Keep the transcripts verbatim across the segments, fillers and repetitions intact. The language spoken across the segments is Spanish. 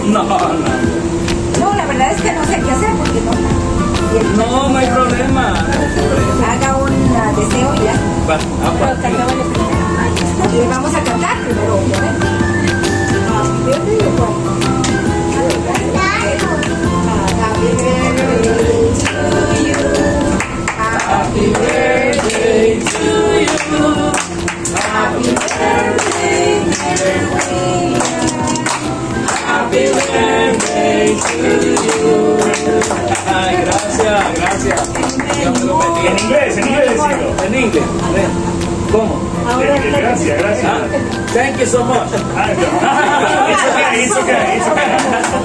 No, no. No, la verdad es que no sé qué hacer porque no. No, no hay problema. Haga un uh, deseo y ya. Va, Pero cantémosle primero. Y vamos a cantar primero, obviamente. Happy birthday, ¿o cuál? Happy birthday to you. Happy birthday to you. Happy birthday, dear William. Happy birthday to you. Ay, gracias, gracias. Dios me lo bendiga. En inglés, en inglés decirlo. En inglés. ¿Cómo? Gracias, gracias. Ah, thank you so much. Ah, no. It's okay, it's okay, it's okay.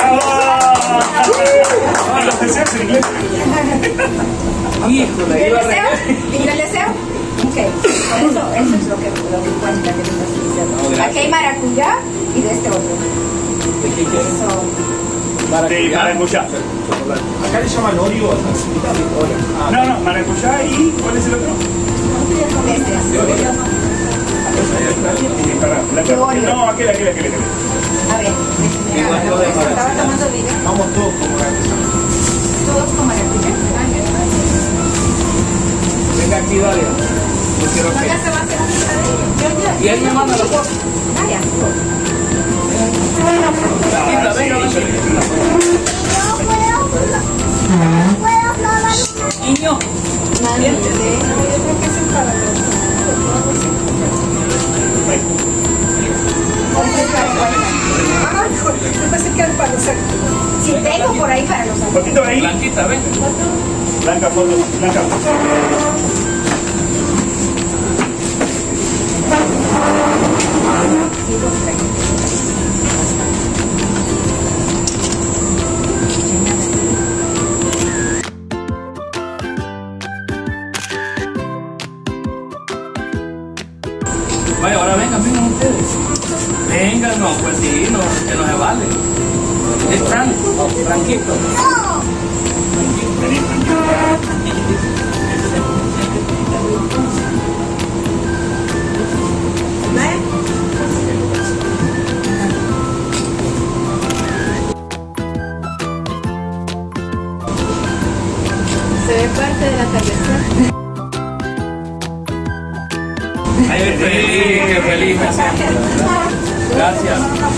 Ah, los deseos en inglés. Híjole, ¿Y el iba a deseo? reír. ¿Y el deseo? Ok, por eso, eso es lo que, lo que cuenta que estás diciendo. No, gracias. Aquí hay maracuyá y de este otro. ¿De qué quieres? Eso. De maracuyá. Acá le llaman Oreo a las frutas de Oreo. No, no, maracuyá y ¿cuál es el otro? Este es. La- De Oreo. No, aquel, aquel, aquel, aquel. A ver, Igual lo de estaba maracuyá. tomando video. Vamos todos como maracuyá. Todos con maracuyá. Venga aquí, Dalia. Yo quiero No, que... ya se va a hacer un picadillo. Y ahí me manda la foto. Vaya. Blanquita, venga, Blanquita. Niño. Nadie. Yo creo que es para los. Yo pensé que era para los. Si tengo por ahí para los. Un poquito ahí. Blanquita, ven. Blanca foto, blanca foto. Vaya, ahora vengan, vengan ustedes. Vengan, no, pues sí, no, que no se vale. Es Frank, Franquito. Vení, Se ve parte del atardecer. Ay, qué feliz, qué feliz me siento. Gracias.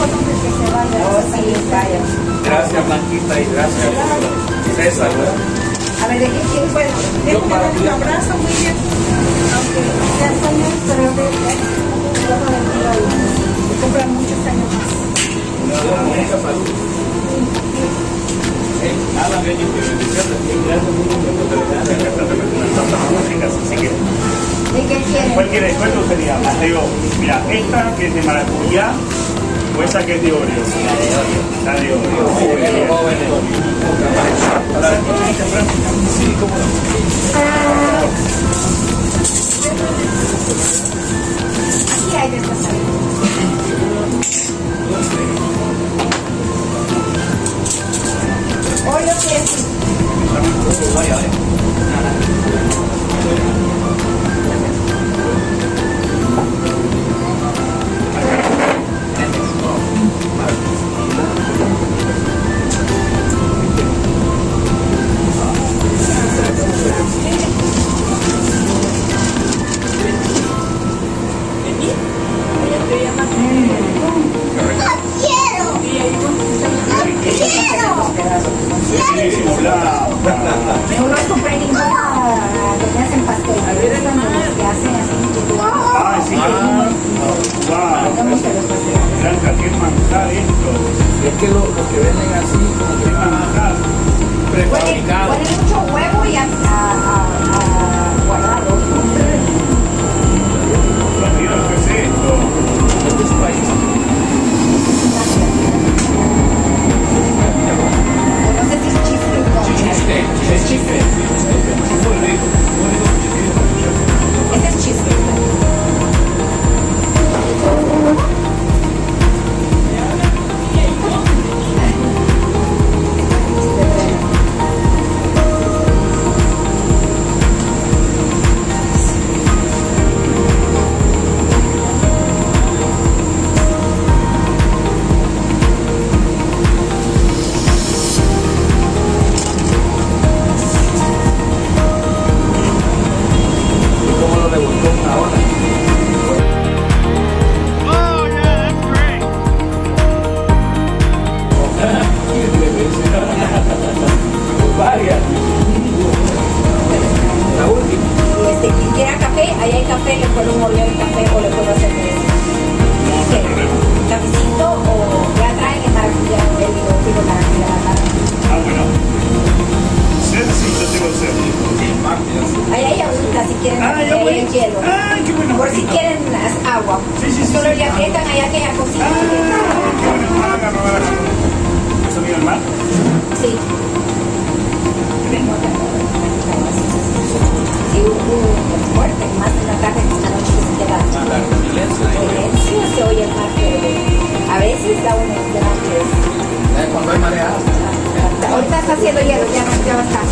Gracias, Blanquita, y gracias, César. A ver, ¿de qué quién fue? Yo para ti. Un abrazo muy bien. Aunque ya son años, pero de que compran muchos años más. Mucha salud. Eh, nada, así que, ¿De qué quieren? ¿cuál quiere? ¿Cuál te gustaría? Las de Oreo. Mira, esta que es de maracuyá o esa que es de Oreo. La de Oreo. Sí, cómo no. Aquí hay de estas. Oreo que es. Vaya, vaya. Yo no compré ninguna que me hacen pastel. Están los que hacen así. Ah, sí. Wow. Blanca, qué manjar esto. Es que lo, lo que venden así, como que Qué manjar. prefabricado. Ponen mucho huevo y a, a, a, a guardarlo. Dios mío, ¿qué es esto? Es de su país. No sé si es chiste o no. Chiste, es chiste. Es muy rico, muy rico. Ese es chiste. ya he pido para que la hagan. Ah, bueno. Sed, sí, yo tengo sed. Ahí hay agüita si quieren, Ah, ahí ya voy. hay hielo. Ah, qué bueno. Por si quieren las agua. Sí, sí, sí, Solo sí. le aprietan ahí aquella cosita. Ah, qué bueno. Agarro, agarro. ¿Eso mira el mar? Sí. Sí, hubo un fuerte, más en la tarde que esta noche que se queda. Silencio, se oye el mar, pero a veces da unos grandes. Cuando hay marea alta. Ahorita está haciendo hielo, ya no, ya no está.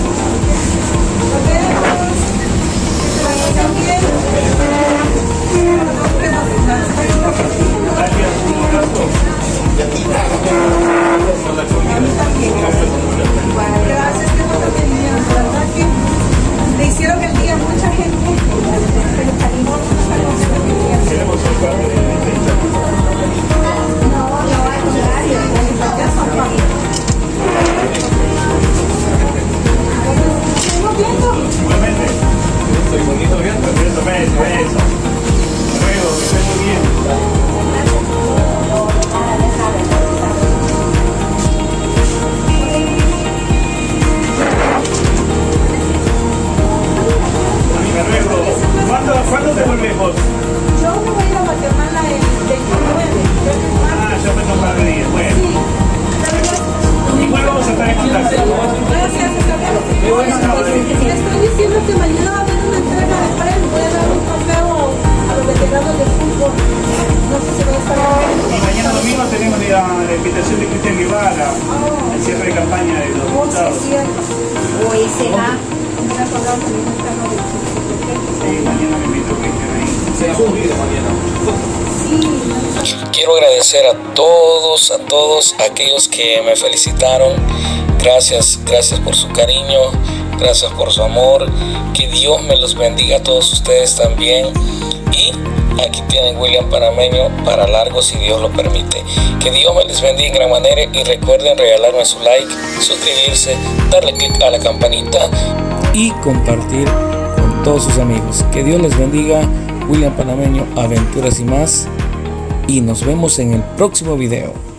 Gracias, que no tenía, la verdad que le hicieron el día a mucha gente. Queremos ser parte de esta No, no, al contrario, ya son familia. Igualmente. Estoy bonito viendo. Eso, eso, eso. Luego, que esté muy bien. Amiga, luego, ¿cuándo, ¿cuándo te vuelves vos? Yo me voy a ir a Guatemala el veintinueve. Ah, ya me un par de días. Bueno, Sí, la verdad. igual vamos a estar en contacto. Gracias, hasta luego. Le estoy diciendo que mañana va a haber una entrega de premios. Voy a dar un trofeo a los veteranos de fútbol. No sé si va a estar bien. Y mañana domingo tenemos la, la invitación de Cristian Guevara, el cierre de campaña de los Oh, sí, diputados. es cierto. Hoy será. Me he acordado que mi hija no lo Sí, mañana me invito a Cristian ahí. Se ha subido mañana. Quiero agradecer a todos, a todos aquellos que me felicitaron. Gracias, gracias por su cariño, gracias por su amor. Que Dios me los bendiga a todos ustedes también. Y aquí tienen William Panameño para largo si Dios lo permite. Que Dios me les bendiga en gran manera y recuerden regalarme su like, suscribirse, darle click a la campanita y compartir con todos sus amigos. Que Dios les bendiga. William Panameño, aventuras y más. Y nos vemos en el próximo video.